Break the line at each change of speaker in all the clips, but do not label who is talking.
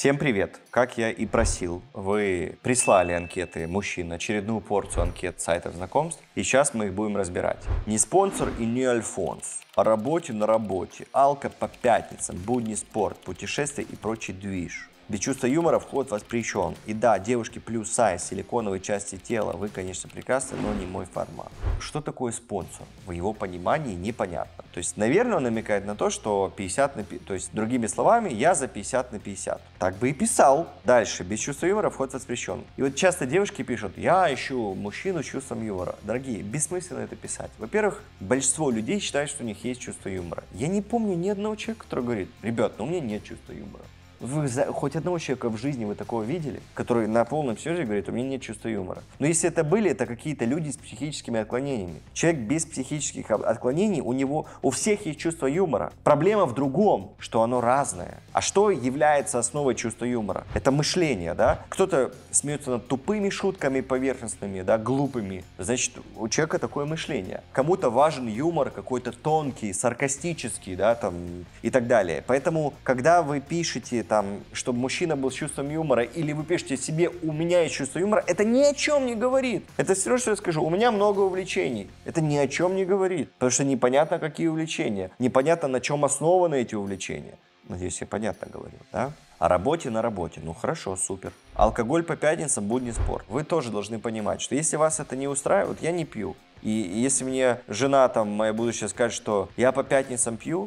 Всем привет! Как я и просил, вы прислали анкеты мужчин, очередную порцию анкет с сайтов знакомств, и сейчас мы их будем разбирать. Не спонсор и не Альфонс. О работе на работе, алко по пятницам, будни спорт, путешествия и прочий движ. Без чувства юмора вход воспрещен. И да, девушки плюс сайз, силиконовые части тела, вы, конечно, прекрасны, но не мой формат. Что такое спонсор? В его понимании непонятно. То есть, наверное, он намекает на то, что 50 на 50, то есть, другими словами, я за 50 на 50. Так бы и писал. Дальше, без чувства юмора вход воспрещен. И вот часто девушки пишут, я ищу мужчину с чувством юмора. Дорогие, бессмысленно это писать. Во-первых, большинство людей считают, что у них есть чувство юмора. Я не помню ни одного человека, который говорит, ребят, ну у меня нет чувства юмора. Вы хоть одного человека в жизни вы такого видели, который на полном серьезе говорит, у меня нет чувства юмора. Но если это были, это какие-то люди с психическими отклонениями. Человек без психических отклонений, у всех есть чувство юмора. Проблема в другом, что оно разное. А что является основой чувства юмора? Это мышление, да? Кто-то смеется над тупыми шутками поверхностными, да, глупыми. Значит, у человека такое мышление. Кому-то важен юмор какой-то тонкий, саркастический, да, там, и так далее. Поэтому, когда вы пишете, там, чтобы мужчина был с чувством юмора, или вы пишете себе «у меня есть чувство юмора», это ни о чем не говорит. Это все равно, что я скажу «у меня много увлечений». Это ни о чем не говорит, потому что непонятно, какие увлечения, непонятно, на чем основаны эти увлечения. Надеюсь, я понятно говорю, да? О работе на работе. Ну хорошо, супер. Алкоголь по пятницам, будни спорт. Вы тоже должны понимать, что если вас это не устраивает, я не пью. И если мне жена, там, моя будущая, скажет, что я по пятницам пью,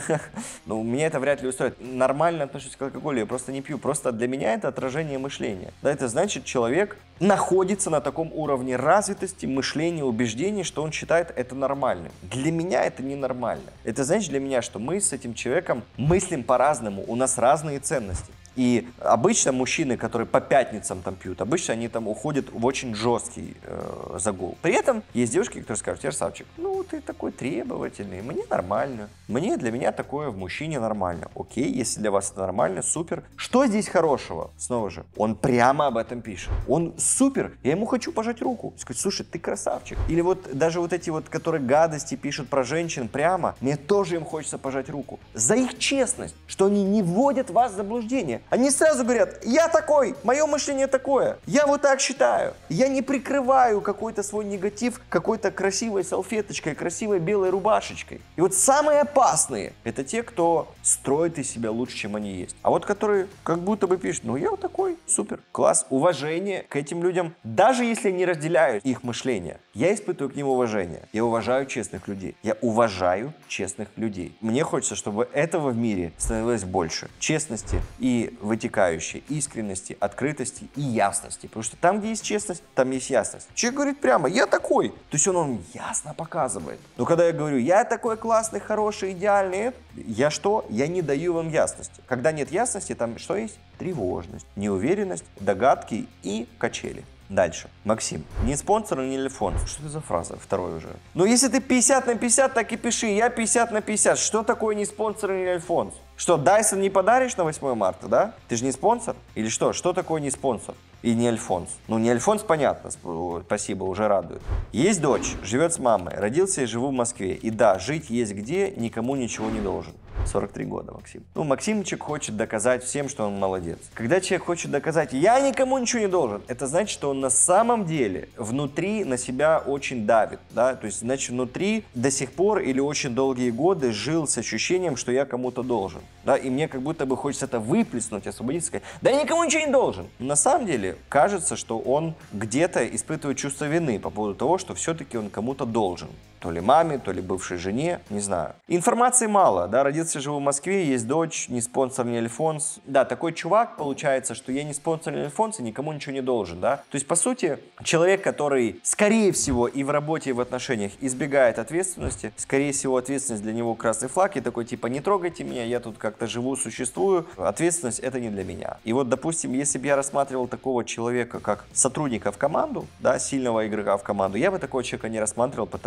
ну, меня это вряд ли устроит. Нормально отношусь к алкоголю, я просто не пью. Просто для меня это отражение мышления. Да, это значит, человек находится на таком уровне развитости, мышления, убеждений, что он считает это нормальным. Для меня это ненормально. Это значит для меня, что мы с этим человеком мыслим по-разному, у нас разные ценности. И обычно мужчины, которые по пятницам там пьют, обычно они там уходят в очень жесткий загул. При этом есть девушки, которые скажут, Ярославчик, ну ты такой требовательный, мне нормально. Для меня такое в мужчине нормально. Окей, если для вас это нормально, супер. Что здесь хорошего? Снова же, он прямо об этом пишет. Он супер, я ему хочу пожать руку. Сказать, слушай, ты красавчик. Или вот даже вот эти вот, которые гадости пишут про женщин прямо, мне тоже им хочется пожать руку. За их честность, что они не вводят вас в заблуждение. Они сразу говорят, я такой, мое мышление такое, я вот так считаю. Я не прикрываю какой-то свой негатив какой-то красивой салфеточкой, красивой белой рубашечкой. И вот самые опасные, это те, кто строит из себя лучше, чем они есть. А вот которые как будто бы пишут, ну я вот такой, супер, класс, уважение к этим людям, даже если не разделяю их мышление, я испытываю к ним уважение. Я уважаю честных людей. Я уважаю честных людей. Мне хочется, чтобы этого в мире становилось больше. Честности и вытекающей искренности, открытости и ясности. Потому что там, где есть честность, там есть ясность. Человек говорит прямо, я такой. То есть он ясно показывает. Но когда я говорю, я такой классный, хороший, идеальный, я что? Я не даю вам ясности. Когда нет ясности, там что есть? Тревожность, неуверенность, догадки и качели. Дальше. Максим. Не спонсор, не Альфонс. Что это за фраза? Второй уже. Ну, если ты 50 на 50, так и пиши. Я 50 на 50. Что такое не спонсор, не Альфонс? Что, Дайсон не подаришь на 8 марта, да? Ты же не спонсор? Или что? Что такое не спонсор? И не Альфонс. Ну, не Альфонс, понятно. Спасибо, уже радует. Есть дочь, живет с мамой. Родился и живу в Москве. И да, жить есть где, никому ничего не должен. 43 года, Максим. Ну, Максимчик хочет доказать всем, что он молодец. Когда человек хочет доказать, я никому ничего не должен, это значит, что он на самом деле внутри на себя очень давит, да, то есть, значит, внутри до сих пор или очень долгие годы жил с ощущением, что я кому-то должен, да, и мне как будто бы хочется это выплеснуть, освободиться, сказать, да я никому ничего не должен. Но на самом деле кажется, что он где-то испытывает чувство вины по поводу того, что все-таки он кому-то должен. То ли маме, то ли бывшей жене, не знаю. Информации мало, да, родился, живу в Москве, есть дочь, не спонсор, не Альфонс. Да, такой чувак, получается, что я не спонсор, не Альфонс, и никому ничего не должен, да. То есть, по сути, человек, который, скорее всего, и в работе, и в отношениях избегает ответственности, скорее всего, ответственность для него красный флаг, и такой, типа, не трогайте меня, я тут как-то живу, существую, ответственность это не для меня. И вот, допустим, если бы я рассматривал такого человека, как сотрудника в команду, да, сильного игрока в команду, я бы такого человека не рассматривал, потому что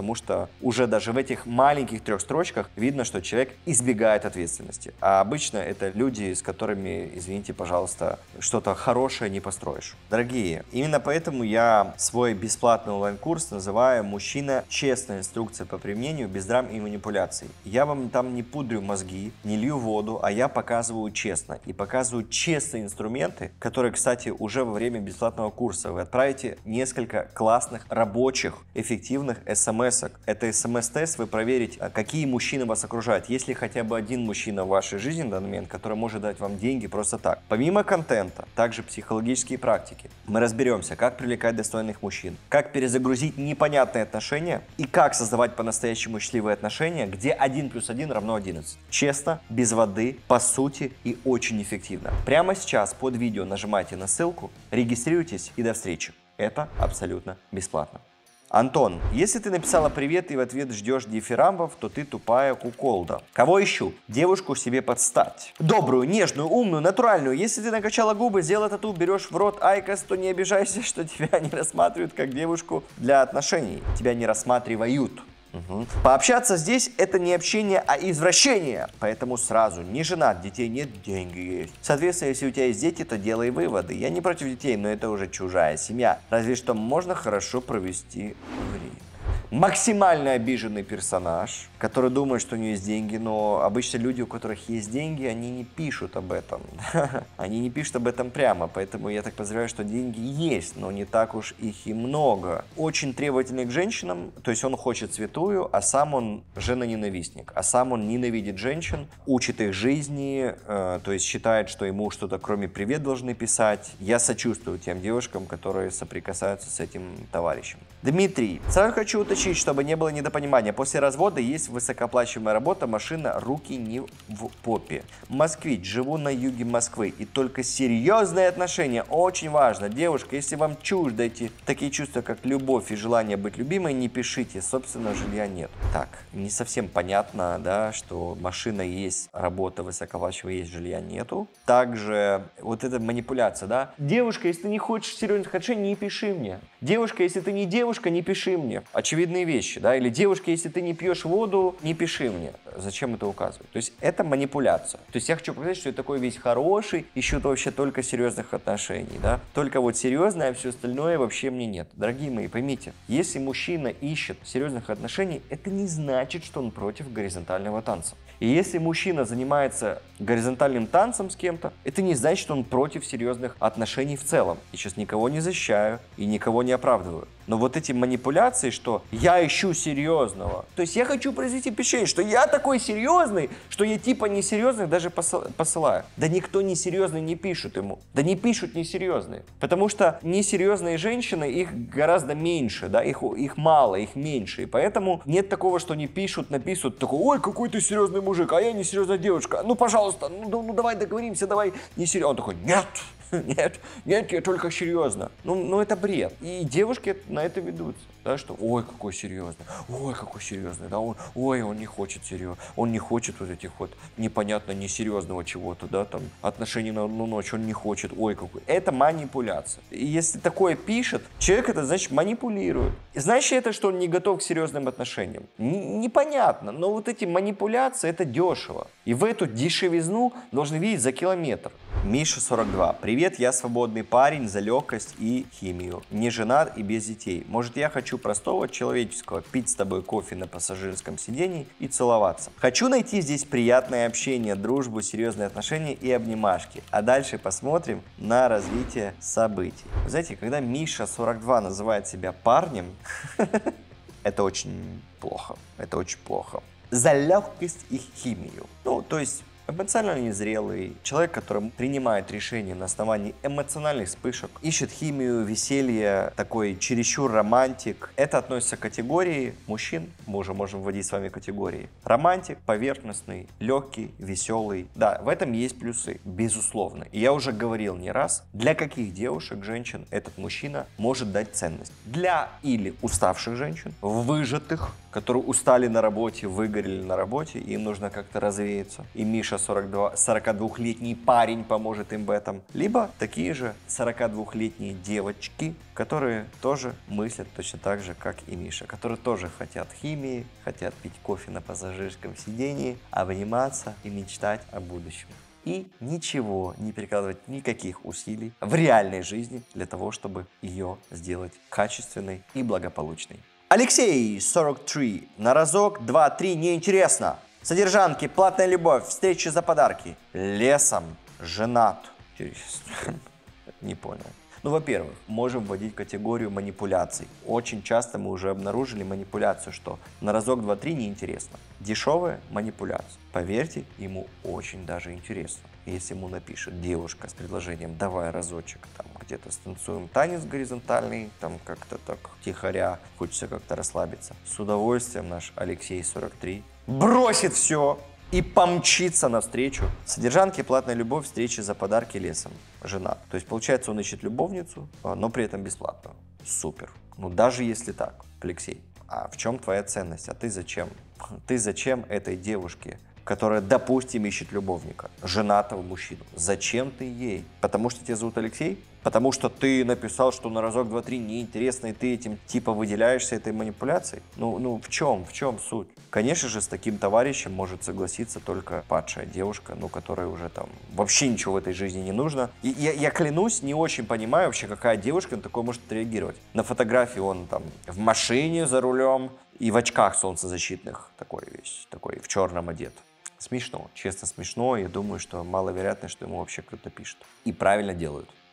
уже даже в этих маленьких 3 строчках видно, что человек избегает ответственности. А обычно это люди, с которыми, извините, пожалуйста, что-то хорошее не построишь. Дорогие, именно поэтому я свой бесплатный онлайн-курс называю «Мужчина. Честная инструкция по применению без драм и манипуляций». Я вам там не пудрю мозги, не лью воду, а я показываю честно. И показываю честные инструменты, которые, кстати, уже во время бесплатного курса вы отправите несколько классных, рабочих, эффективных смс-ок. Это смс-тест, вы проверите, какие мужчины вас окружают. Есть ли хотя бы один мужчина в вашей жизни в данный момент, который может дать вам деньги просто так. Помимо контента, также психологические практики. Мы разберемся, как привлекать достойных мужчин, как перезагрузить непонятные отношения и как создавать по-настоящему счастливые отношения, где 1 + 1 = 11. Честно, без воды, по сути и очень эффективно. Прямо сейчас под видео нажимайте на ссылку, регистрируйтесь и до встречи. Это абсолютно бесплатно. Антон, если ты написала привет и в ответ ждешь дифирамбов, то ты тупая куколда. Кого ищу? Девушку себе подстать. Добрую, нежную, умную, натуральную. Если ты накачала губы, сделала тату, берешь в рот айкос, то не обижайся, что тебя не рассматривают как девушку для отношений. Тебя не рассматривают. Пообщаться здесь — это не общение, а извращение. Поэтому сразу: не женат, детей нет, деньги есть. Соответственно, если у тебя есть дети, то делай выводы. Я не против детей, но это уже чужая семья. Разве что можно хорошо провести время. Максимально обиженный персонаж, который думает, что у него есть деньги, но обычно люди, у которых есть деньги, они не пишут об этом. Они не пишут об этом прямо, поэтому я так подозреваю, что деньги есть, но не так уж их и много. Очень требовательный к женщинам, то есть он хочет святую, а сам он женоненавистник, а сам он ненавидит женщин, учит их жизни, то есть считает, что ему что-то кроме «привет» должны писать. Я сочувствую тем девушкам, которые соприкасаются с этим товарищем. Дмитрий, сразу хочу уточнить, чтобы не было недопонимания. После развода есть высокооплачиваемая работа, машина, руки не в попе. Москвич, живу на юге Москвы. И только серьезные отношения. Очень важно. Девушка, если вам чужды эти такие чувства, как любовь и желание быть любимой, не пишите. Собственно, жилья нет. Так, не совсем понятно, да, что машина есть, работа высокооплачиваемая есть, жилья нету. Также вот эта манипуляция, да. Девушка, если ты не хочешь серьезных отношений, не пиши мне. Девушка, если ты не девушка, не пиши мне. Очевидные вещи, да. Или девушка, если ты не пьешь воду, не пиши мне. Зачем это указывать? То есть это манипуляция. То есть я хочу показать, что я такой весь хороший, ищу вообще только серьезных отношений, да. Только вот серьезное, а все остальное вообще мне нет. Дорогие мои, поймите, если мужчина ищет серьезных отношений, это не значит, что он против горизонтального танца. И если мужчина занимается горизонтальным танцем с кем-то, это не значит, что он против серьезных отношений в целом. Я сейчас никого не защищаю и никого не оправдываю. Но вот эти манипуляции, что я ищу серьезного, то есть я хочу произвести впечатление, что я такой серьезный, что я типа несерьезных даже посылаю. Да никто несерьезный не пишет ему. Да не пишут несерьезные. Потому что несерьезные женщины, их гораздо меньше, да, их мало, их меньше. И поэтому нет такого, что не пишут, написывают, такой: ой, какой ты серьезный мужик, а я несерьезная девушка. Ну, пожалуйста, ну давай договоримся, давай несерьезно. Он такой: нет. Нет, я только серьезно. Ну, это бред. И девушки на это ведутся. Да, что ой, какой серьезный, да, он не хочет серьезно, он не хочет вот этих вот непонятно несерьезного чего-то, да, там, отношений на одну ночь, он не хочет, ой, какой. Это манипуляция. И если такое пишет, человек это, значит, манипулирует. И значит это, что он не готов к серьезным отношениям. Непонятно, но вот эти манипуляции, это дешево. И в эту дешевизну должны видеть за километр. Миша 42. Привет, я свободный парень за легкость и химию. Не женат и без детей. Может, я хочу простого человеческого: пить с тобой кофе на пассажирском сидении и целоваться. Хочу найти здесь приятное общение, дружбу, серьезные отношения и обнимашки. А дальше посмотрим на развитие событий. Вы знаете, когда Миша 42 называет себя парнем, это очень плохо. Это очень плохо. За легкость и химию. Ну, то есть эмоционально незрелый человек, который принимает решения на основании эмоциональных вспышек, ищет химию, веселье, такой чересчур романтик. Это относится к категории мужчин. Мы уже можем вводить с вами категории. Романтик, поверхностный, легкий, веселый. Да, в этом есть плюсы, безусловно. И я уже говорил не раз, для каких девушек, женщин этот мужчина может дать ценность. Для или уставших женщин, выжатых, которые устали на работе, выгорели на работе, им нужно как-то развеяться. И Миша Миша 42-летний парень поможет им в этом. Либо такие же 42-летние девочки, которые тоже мыслят точно так же, как и Миша. Которые тоже хотят химии, хотят пить кофе на пассажирском сидении, обниматься и мечтать о будущем. И ничего не прикладывать, никаких усилий в реальной жизни для того, чтобы ее сделать качественной и благополучной. Алексей, 43. На разок, 2-3, неинтересно. Содержанки, платная любовь, встречи за подарки. Лесом, женат. Интересно. Не понял. Ну, во-первых, можем вводить категорию манипуляций. Очень часто мы уже обнаружили манипуляцию, что на разок, 2-3 неинтересно. Дешевая манипуляция. Поверьте, ему очень даже интересно. Если ему напишет девушка с предложением «давай разочек, там где-то станцуем танец горизонтальный, там как-то так тихоря, хочется как-то расслабиться». С удовольствием наш Алексей, 43, бросит все и помчится навстречу. Содержанки, платная любовь, встречи за подарки, лесом, жена. То есть, получается, он ищет любовницу, но при этом бесплатно. Супер. Ну, даже если так, Алексей, а в чем твоя ценность? А ты зачем? Ты зачем этой девушке, которая, допустим, ищет любовника, женатого мужчину? Зачем ты ей? Потому что тебя зовут Алексей? Потому что ты написал, что на разок, 2-3 неинтересно, и ты этим типа выделяешься этой манипуляцией? Ну в чем суть? Конечно же, с таким товарищем может согласиться только падшая девушка, ну, которая уже там вообще ничего в этой жизни не нужно. И я клянусь, не очень понимаю вообще, какая девушка на такое может отреагировать. На фотографии он там в машине за рулем и в очках солнцезащитных, такой весь, такой в черном одет. Смешно, честно смешно. Я думаю, что маловероятно, что ему вообще кто-то пишет. И правильно делают.